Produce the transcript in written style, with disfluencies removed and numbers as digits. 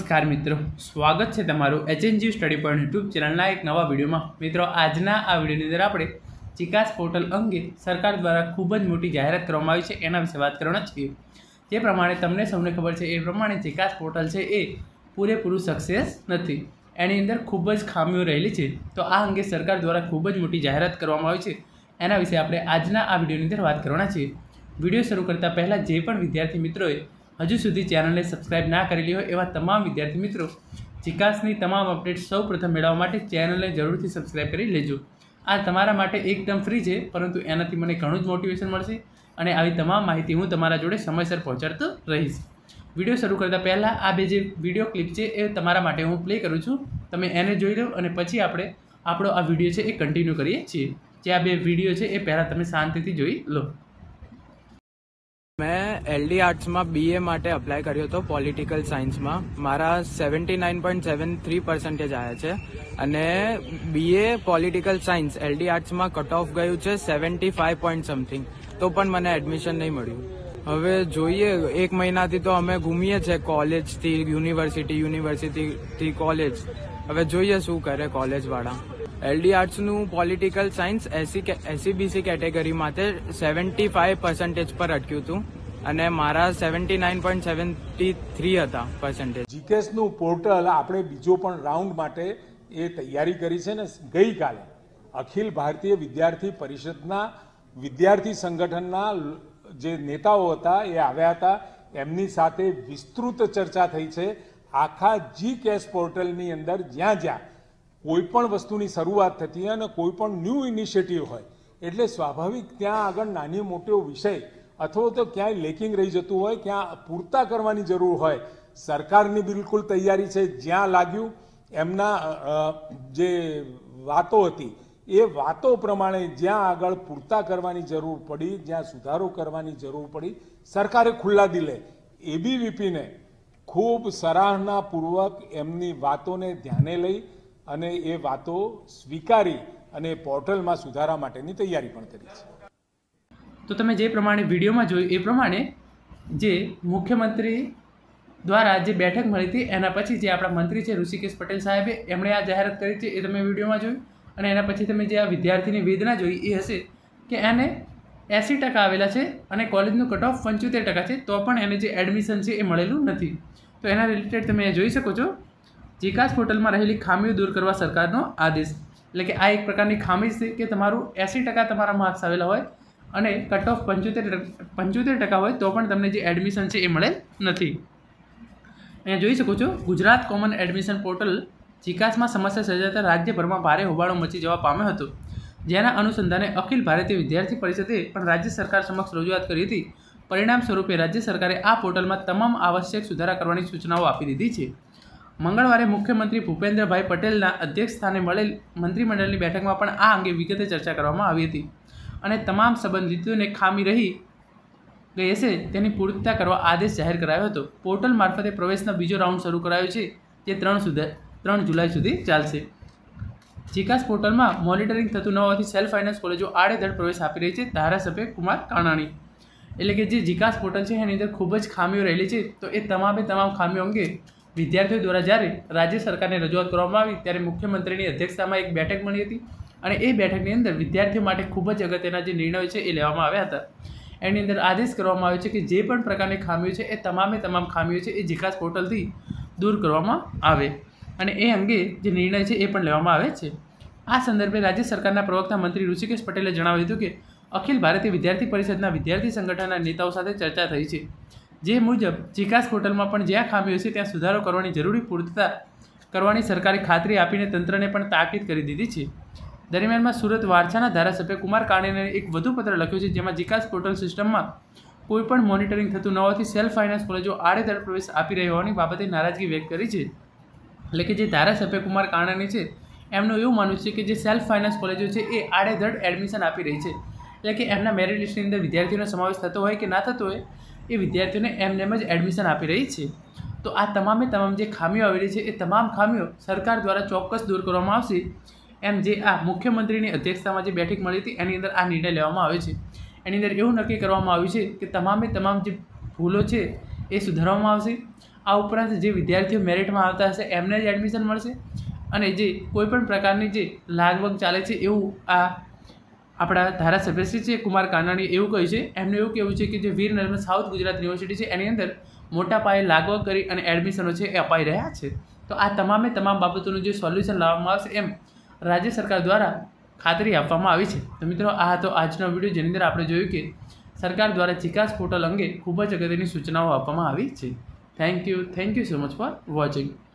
नमस्कार मित्रों, स्वागत है तमारू HNG study point YouTube channel एक नवा वीडियो में। मित्रों, आजना आ वीडियोनी अंदर आपणे चिकास पोर्टल अंगे सरकार द्वारा खूब ज मोटी जाहेरात करवामां आवी छे एना विषे वात करवाना छीए। जे प्रमाणे तमने सौने खबर छे ए प्रमाणे चिकास पोर्टल छे ए पूरेपूरुं सक्सेस नथी, एनी अंदर खूब ज खामीओ रहेली छे। तो आ अंगे सरकार द्वारा खूब ज मोटी जाहेरात करवामां आवी छे एना विषे आपणे आजना आ वीडियोनी अंदर वात करवाना छीए। वीडियो शुरू करता पहला जे पण विद्यार्थी मित्रोए हजू सुधी चैनल ने सब्सक्राइब ना करेली होय एवा तमाम विद्यार्थी मित्रों चिकासनी तमाम अपडेट सौ प्रथम मेळववा माटे चैनल ने जरूरथी सब्सक्राइब करी लेजो। आ तमारा माटे एकदम फ्री है, परंतु एनाथी मने घणुं ज मोटिवेशन मळशे अने आवी तमाम माहिती हूँ तमारा जोड़े समयसर पहोंचाडतो रहीश। विडियो शुरू करता पहला आ बे जे विडियो क्लिप है ए तमारा माटे हूँ प्ले करूँ छूँ, तमे एने जोई लो अने पछी आपणे आपणो आ विडियो है ए कंटिन्यू करीए छीए। जे आ बे विडियो है ए पहला तमे शांतिथी जोई लो। मैं LD आर्ट्स में BA माटे अप्लाय कर्यो तो पॉलिटिकल साइंस में मारा 79.73% आया छे अने BA political science LD arts में कट ऑफ गयु छे 75 पॉइंट समथिंग, तो पण मने एडमिशन नहीं मळ्युं। हवे जोईए, एक महीना थी तो अमे घूमीए छे कॉलेज थी यूनिवर्सिटी थी कॉलेज। हवे जोईए शुं करे कॉलेज वाळा। LD आर्ट्स नु पॉलिटिकल साइंस SC/BC कैटेगरी माटे 75% पर अटक्यु हतुं अने मारा 79.73 हता परसेंटेज। जीकेएस नु पोर्टल आपणे बीजो पण राउंड माटे ए तैयारी करी छे ने गई काले अखिल भारतीय विद्यार्थी परिषदना विद्यार्थी संगठनना जे नेताओ हता ए आव्या हता, एमनी साथे विस्तृत चर्चा थई छे। आखा जीकेएस पोर्टलनी अंदर ज्यां कोईपण वस्तुनी शरूआत थती है अने कोईपण न्यू इनिशिएटिव होय एटले स्वाभाविक त्यां आगळ नानी मोटो विषय अथवा तो क्यांय लेकिंग रही जतुं होय, क्यां पूरता करवानी जरूर होय। सरकारनी बिलकुल तैयारी छे, ज्यां लाग्युं एमना जे वातो हती ए वातो प्रमाणे ज्यां आगळ पूरता करवानी जरूर पड़ी, ज्यां सुधारो करवानी जरूर पड़ी, सरकारे खुल्ला दिले ABVP ने खूब सराहनापूर्वक एमनी वातोने ध्याने लई અને એ વાતો સ્વીકારી અને પોર્ટલમાં સુધારા માટેની તૈયારી પણ કરી છે। તો તમે જે પ્રમાણે વિડીયોમાં જોયું એ પ્રમાણે જે મુખ્યમંત્રી દ્વારા જે બેઠક મળી હતી એના પછી જે આપણા મંત્રી છે ઋષિકેશ પટેલ સાહેબે એમણે આ જાહેરાત કરી છે એ તમે વિડીયોમાં જોયું। અને એના પછી તમે જે આ વિદ્યાર્થીની વેદના જોઈ એ હશે કે એને 80% આવેલા છે અને કોલેજનું કટ ઓફ 75% છે, તો પણ એને જે એડમિશન છે એ મળેલું નથી। તો એના રિલેટેડ તમે જોઈ શકો છો जीकास पोर्टल में रहेली खामीओ दूर करवा सरकारनो आदेश। એટલે કે આ એક પ્રકારની ખામી છે કે તમારું 80% તમારા માર્ક્સ આવેલા હોય અને કટ ઓફ 75% હોય તો પણ તમને જે એડમિશન છે એ મળેલ નથી। અહીંયા જોઈ શકો છો ગુજરાત કોમન એડમિશન પોર્ટલ જીકાસમાં સમસ્યા સર્જાતા રાજ્યભરમાં ભારે હોબાળો મચી જવા પામ્યો હતો, જેના અનુસંધાને અખિલ ભારતીય વિદ્યાર્થી પરિષદે પણ રાજ્ય સરકાર સમક્ષ રજૂઆત કરી હતી। પરિણામ સ્વરૂપે રાજ્ય સરકારે આ પોર્ટલમાં તમામ આવશ્યક સુધારા કરવાની સૂચનાઓ આપી દીધી છે। मंगलवारे मुख्यमंत्री भूपेन्द्रभाई पटेलना अध्यक्ष स्थाने मळेल मंत्रिमंडलनी बैठकमां पण आ अंगे विगते चर्चा करवामां आवी हती अने तमाम संबंधितोने खामी रही गई हशे तेनी पूर्तता करवा आदेश जाहेर करायो हतो। पोर्टल मार्फते प्रवेशनो बीजो राउंड शरू करायो छे जे 3 जुलाई सुधी चालशे। जीकास पोर्टलमां मॉनिटरिंग थतुं न होवाथी सेल्फ फाइनांस कॉलेजो आड़ेधड़ प्रवेश आपी रही छे धारासभ्य कुमार कानाणी। एटले के जे जीकास पोर्टल छे एनी अंदर खूब ज खामीओ रहेली छे, तो ए तमामे तमाम खामीओ अंगे विद्यार्थीओ द्वारा જ્યારે राज्य सरकार ने रजूआत करवामां आवी त्यारे मुख्यमंत्रीनी अध्यक्षतामां एक बैठक मळी हती अने ए बैठकनी अंदर विद्यार्थीओ माटे खूब ज अगत्यना जे निर्णयो छे ए लेवामां आव्या हता। एनी अंदर आदेश करवामां आव्यो छे के जे पण प्रकारनी खामीओ छे ए तमामे तमाम खामीओ छे ए जीकास पोर्टलथी दूर करवामां आवे अने ए अंगे जे निर्णय छे ए पण लेवामां आवे छे। आ संदर्भे राज्य सरकारना प्रवक्ता मंत्री ऋषिकेश पटेले जणाव्युं हतुं के अखिल भारतीय विद्यार्थी परिषदना विद्यार्थी संगठनना नेताओ साथे चर्चा थई छे, जे मुजब जीकास पोर्टल में पण ज्यां खामी हशे त्यां सुधारो करवानी जरूरी पूर्तता करवानी सरकारे खातरी आपीने तंत्रने पण ताकीद करी दीधी छे। दरमियान में सूरत वारसाना धारासभ्य कुमार कानाणीने एक वधु पत्र लख्यो छे, जेमां जीकास पोर्टल सिस्टम में कोईपण मॉनिटरिंग थतुं न होवाथी सेल्फ फाइनांस कॉलेजो आड़ेधड़ प्रवेश आपी रही होवानी बाबते नाराजगी व्यक्त करी छे। એટલે કે જે ધારાસભ્ય कुमार कानाणी छे એમનું એવું માનવું છે કે જે સેલ્ફ ફાઇનાન્સ કોલેજો છે એ આડેધડ એડમિશન આપી રહી છે, એટલે કે એમના મેરિટ લિસ્ટની અંદર વિદ્યાર્થીઓનો સમાવેશ થતો હોય કે ના થતો હોય એ વિદ્યાર્થીઓને એમને જ એડમિશન આપી રહી છે। તો આ તમામે તમામ જે ખામીઓ આવેલી છે એ તમામ ખામીઓ સરકાર દ્વારા ચોક્કસ દૂર કરવામાં આવશે એમ જે આ મુખ્યમંત્રીની અધ્યક્ષતામાં જે બેઠક મળી હતી એની અંદર આ નિર્ણય લેવામાં આવ્યો છે। એની અંદર એવું નક્કી કરવામાં આવ્યું છે કે તમામે તમામ જે ભૂલો છે એ સુધારવામાં આવશે આ ઉપરાંત જે વિદ્યાર્થીઓ મેરિટમાં આવતા હશે એમને જ એડમિશન મળશે, અને જે કોઈપણ પ્રકારની જે લાગવગ ચાલે છે એવું આપણા ધારાસભ્ય શ્રી છે કુમાર કાનાણી એવું કહ્યું છે. એમનું એવું કહેવું છે કે જે વીર નર્મદ સાઉથ ગુજરાત યુનિવર્સિટી છે એની અંદર મોટા પાયે લાગવગ કરી અને એડમિશનો છે એ અપાઈ રહ્યા છે. તો આ તમામ બાબતોનું જે સોલ્યુશન લાવવામાં આવશે એમ રાજ્ય સરકાર દ્વારા ખાતરી આપવામાં આવી છે. તો મિત્રો, આ હતો આજનો વિડીયો, જેની અંદર આપણે જોયું કે સરકાર દ્વારા જીકાસ પોર્ટલ અંગે ખૂબ જ અગત્યની સૂચનાઓ આપવામાં આવી છે. Thank you so much for watching.